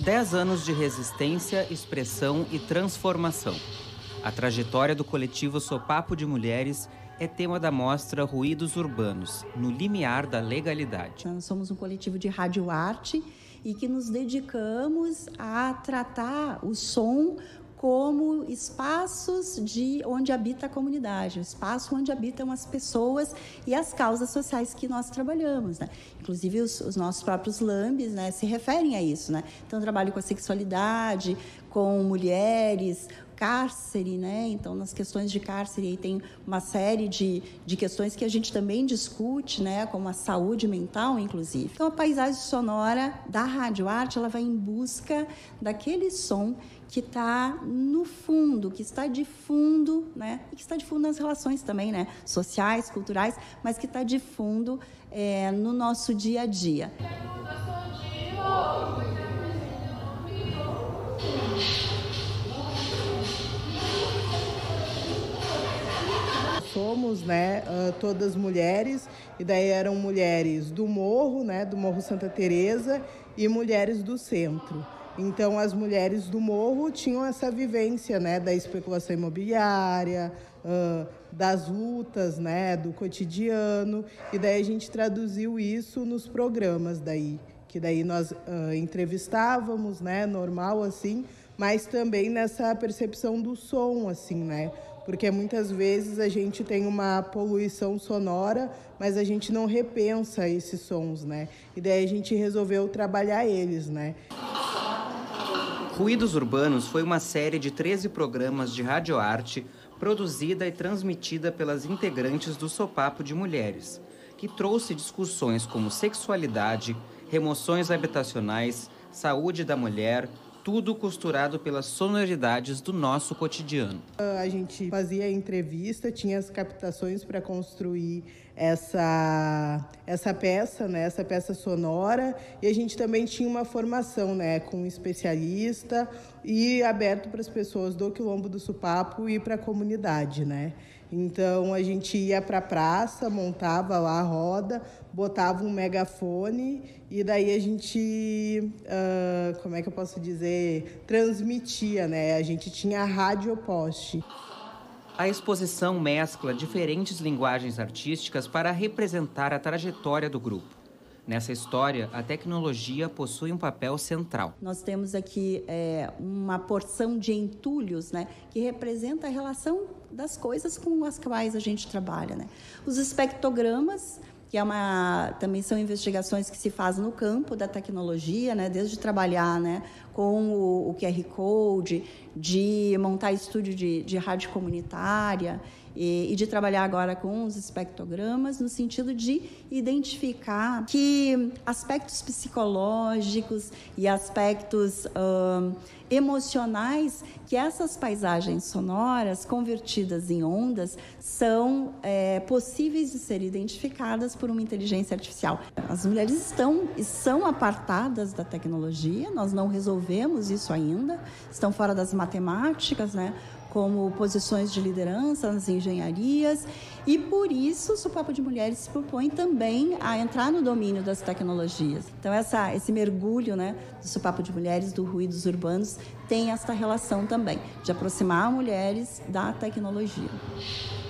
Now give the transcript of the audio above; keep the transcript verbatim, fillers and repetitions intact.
Dez anos de resistência, expressão e transformação. A trajetória do coletivo Sopapo de Mulheres é tema da mostra Ruídos Urbanos, no limiar da legalidade. Nós somos um coletivo de radioarte e que nos dedicamos a tratar o som como espaços de onde habita a comunidade, o espaço onde habitam as pessoas e as causas sociais que nós trabalhamos, né? Inclusive os, os nossos próprios lambes, né, se referem a isso, né? Então, eu trabalho com a sexualidade, com mulheres, cárcere, né? Então, nas questões de cárcere, aí tem uma série de, de questões que a gente também discute, né? Como a saúde mental, inclusive. Então, a paisagem sonora da radioarte, ela vai em busca daquele som que está no fundo, que está de fundo, né? E que está de fundo nas relações também, né? Sociais, culturais, mas que está de fundo é, no nosso dia a dia. Somos, né, todas mulheres, e daí eram mulheres do Morro, né, do Morro Santa Teresa, e mulheres do centro. Então, as mulheres do Morro tinham essa vivência, né, da especulação imobiliária, uh, das lutas, né, do cotidiano, e daí a gente traduziu isso nos programas daí, que daí nós uh, entrevistávamos, né, normal assim, mas também nessa percepção do som, assim, né, porque muitas vezes a gente tem uma poluição sonora, mas a gente não repensa esses sons, né, e daí a gente resolveu trabalhar eles, né. Ruídos Urbanos foi uma série de treze programas de radioarte produzida e transmitida pelas integrantes do Sopapo de Mulheres, que trouxe discussões como sexualidade, remoções habitacionais, saúde da mulher, tudo costurado pelas sonoridades do nosso cotidiano. A gente fazia entrevista, tinha as captações para construir essa, essa peça, né, essa peça sonora, e a gente também tinha uma formação, né, com um especialista e aberto para as pessoas do Quilombo do Sopapo e para a comunidade, né. Então a gente ia para a praça, montava lá a roda, botava um megafone e daí a gente, uh, como é que eu posso dizer, transmitia, né? A gente tinha a radioposte. A exposição mescla diferentes linguagens artísticas para representar a trajetória do grupo. Nessa história, a tecnologia possui um papel central. Nós temos aqui é, uma porção de entulhos, né, que representa a relação das coisas com as quais a gente trabalha, né? Os espectrogramas, que é uma, também são investigações que se fazem no campo da tecnologia, né, desde trabalhar, né, com o, o Q R Code, de montar estúdio de, de rádio comunitária e, e de trabalhar agora com os espectrogramas no sentido de identificar que aspectos psicológicos e aspectos uh, emocionais que essas paisagens sonoras convertidas em ondas são é, possíveis de ser identificadas por uma inteligência artificial. As mulheres estão são apartadas da tecnologia, nós não resolvemos isso ainda, estão fora das matemáticas, né, como posições de liderança nas engenharias, e por isso o Sopapo de Mulheres se propõe também a entrar no domínio das tecnologias. Então essa, esse mergulho, né, do Sopapo de Mulheres, do Ruídos Urbanos, tem esta relação também, de aproximar mulheres da tecnologia.